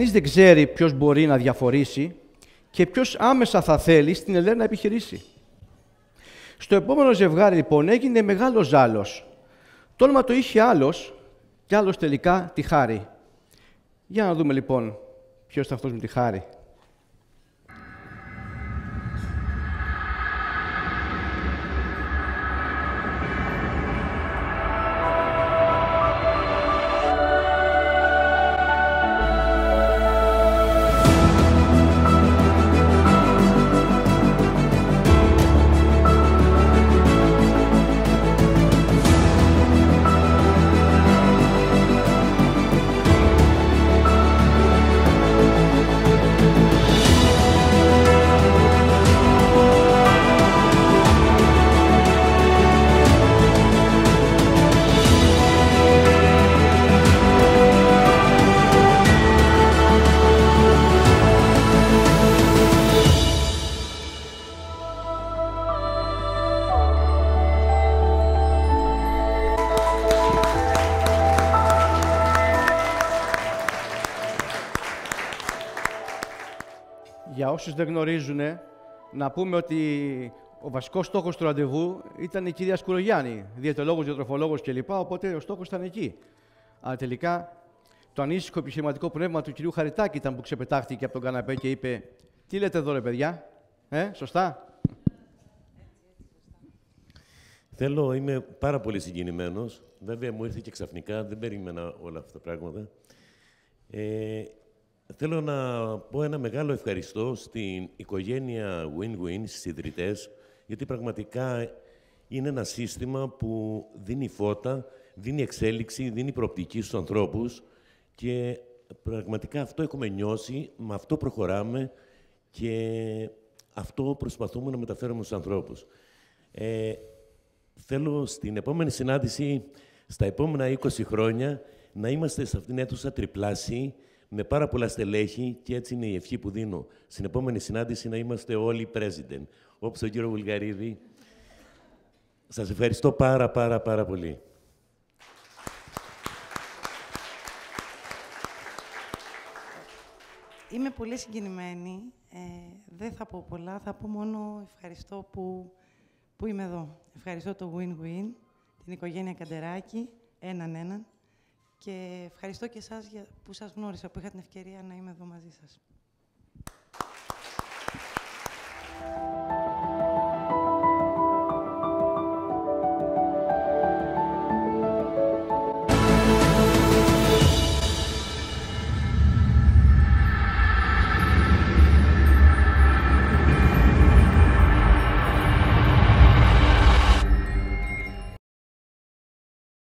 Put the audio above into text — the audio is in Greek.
Κανείς δεν ξέρει ποιος μπορεί να διαφορήσει και ποιος άμεσα θα θέλει στην Ελένα να επιχειρήσει. Στο επόμενο ζευγάρι, λοιπόν, έγινε μεγάλος ζάλος. Το όνομα το είχε άλλος και άλλος τελικά τη Χάρη. Για να δούμε, λοιπόν, ποιος ήταν αυτός με τη Χάρη. Για όσους δεν γνωρίζουν, να πούμε ότι ο βασικός στόχος του ραντεβού ήταν η κυρία Σκουρογιάννη, διαιτολόγος, διατροφολόγος κλπ. Οπότε ο στόχος ήταν εκεί. Αλλά τελικά το ανήσυχο επιχειρηματικό πνεύμα του κυρίου Χαριτάκη ήταν που ξεπετάχτηκε από τον καναπέ και είπε: «Τι λέτε εδώ, ρε παιδιά, σωστά?» Είμαι πάρα πολύ συγκινημένος. Βέβαια, μου ήρθε και ξαφνικά, δεν περίμενα όλα αυτά τα πράγματα. Θέλω να πω ένα μεγάλο ευχαριστώ στην οικογένεια Win-Win, στις ιδρυτές, γιατί πραγματικά είναι ένα σύστημα που δίνει φώτα, δίνει εξέλιξη, δίνει προοπτική στους ανθρώπους και πραγματικά αυτό έχουμε νιώσει, με αυτό προχωράμε και αυτό προσπαθούμε να μεταφέρουμε στους ανθρώπους. Θέλω στην επόμενη συνάντηση, στα επόμενα 20 χρόνια, να είμαστε σε αυτήν την αίθουσα τριπλάσιοι, με πάρα πολλά στελέχη και έτσι είναι η ευχή που δίνω. Στην επόμενη συνάντηση να είμαστε όλοι president, όπως τον κύριο Βουλγαρίδη. Σας ευχαριστώ πάρα πολύ. Είμαι πολύ συγκινημένη. Δεν θα πω πολλά, θα πω μόνο ευχαριστώ που είμαι εδώ. Ευχαριστώ το Win-Win, την οικογένεια Καντεράκη, έναν. Και ευχαριστώ και εσάς που σας γνώρισα, που είχα την ευκαιρία να είμαι εδώ μαζί σας.